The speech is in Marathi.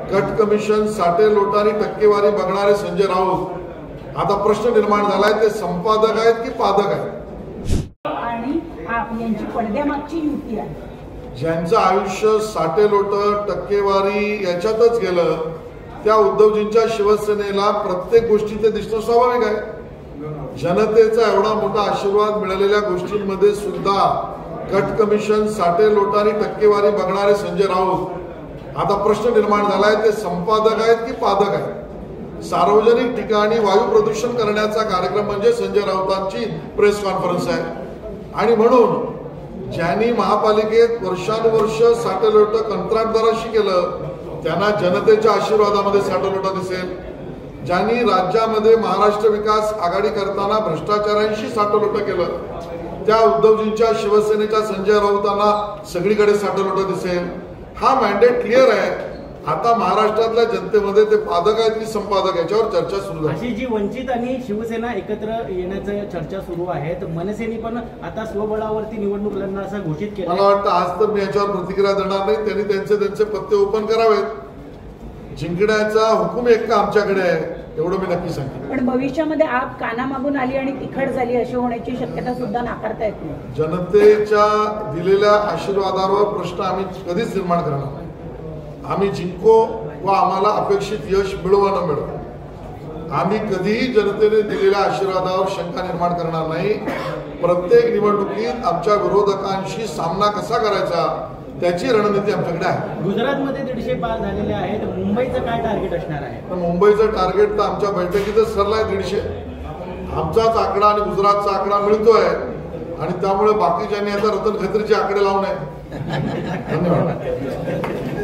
कट कमिशन, साठे लोटारी, टक्केवारी बघणारे संजय राऊत आता प्रश्न निर्माण झालाय, ते संपादक आहेत की पादक आहेत? आणि यांची पडद्यामागची युती आहे. ज्यांचं आयुष्य साठे लोट, टक्केवारी याच्यातच गेलं, त्या उद्धवजींच्या शिवसेनेला प्रत्येक गोष्टी ते दिसणं स्वाभाविक आहे. जनतेचा एवढा मोठा आशीर्वाद मिळालेल्या गोष्टींमध्ये सुद्धा कट कमिशन, साठे लोटारी, टक्केवारी बघणारे संजय राऊत आता प्रश्न निर्माण झालाय, ते संपादक आहेत की पादक आहेत? सार्वजनिक ठिकाणी वायू प्रदूषण करण्याचा कार्यक्रम म्हणजे संजय राऊतांची प्रेस कॉन्फरन्स आहे. आणि म्हणून ज्यांनी महापालिकेत वर्षानुवर्ष साठेलोट कंत्राटदाराशी केलं त्यांना जनतेच्या आशीर्वादामध्ये साठेलोटा दिसेल. ज्यांनी राज्यामध्ये महाराष्ट्र विकास आघाडी करताना भ्रष्टाचारांशी साठेलोट केलं त्या उद्धवजींच्या शिवसेनेच्या संजय राऊतांना सगळीकडे साठेलोट दिसेल. हा मॅन्डेट क्लिअर आहे. आता महाराष्ट्रातल्या जनतेमध्ये ते पादक आहेत की संपादक याच्यावर चर्चा सुरू आहे. अशी जी वंचित आणि शिवसेना एकत्र येण्याचं चर्चा सुरू आहे, तर मनसेने पण आता स्वबळावरती निवडणूक लढणार असं घोषित केलं. मला वाटतं आज तर मी याच्यावर प्रतिक्रिया देणार नाही. त्यांनी त्यांचे पत्ते ओपन करावेत. जिंकण्याचा हुकूम एक आमच्याकडे आहे एवढं मी नक्की सांगेन. पण भविष्यामध्ये आप कानामागून आली आणि तिखट झाली अशी होण्याची शक्यता सुद्धा नाकारता येत नाही. जनतेच्या दिलेल्या आशीर्वादावर प्रश्न आम्ही कधीच निर्माण करणार नाही. आम्ही जिंको व आम्हाला अपेक्षित यश मिळवा न मिळो, आम्ही कधीही जनतेने दिलेल्या आशीर्वादावर शंका निर्माण करणार नाही. प्रत्येक निवडणुकीत आमच्या विरोधकांशी सामना कसा करायचा त्याची रणनीती आमच्याकडे आहे. गुजरातमध्ये 150 पार झालेले आहेत. मुंबईचं काय टार्गेट असणार आहे? मुंबईचं टार्गेट तर आमच्या बैठकीतच ठरलाय 150. आमचाच आकडा आणि गुजरातचा आकडा मिळतोय आणि त्यामुळे बाकीच्यांनी आता रतन खत्रीचे आकडे लावू नये. धन्यवाद.